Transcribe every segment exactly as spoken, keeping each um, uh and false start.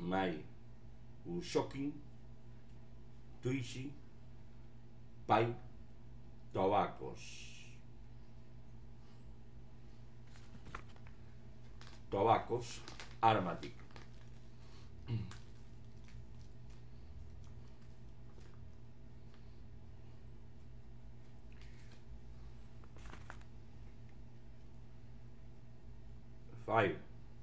mai o shocking tuisi pai tabacos tabacos aromatic. Five.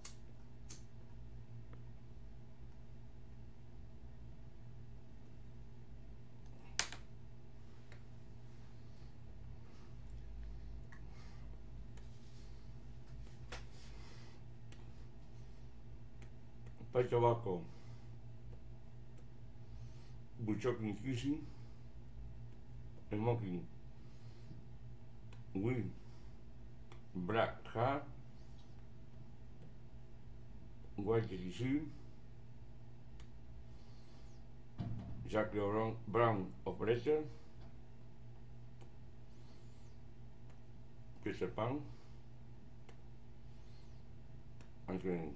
Pai tabaco buchoking kissing smoking with black hat white tissue Jacques Brown operator Peter Pan and Green.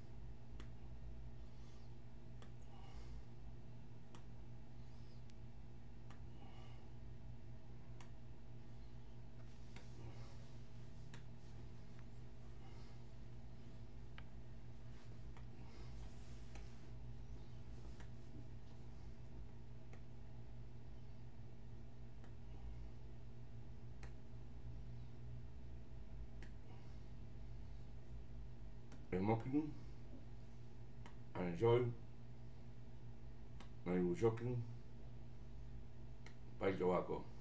Smoking and enjoy my joking by tobacco.